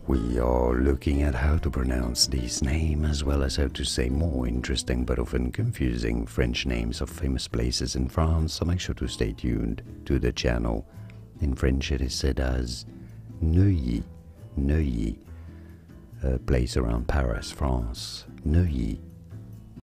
We are looking at how to pronounce this name as well as how to say more interesting but often confusing French names of famous places in France, so make sure to stay tuned to the channel. In French it is said as Neuilly, Neuilly, a place around Paris, France. Neuilly.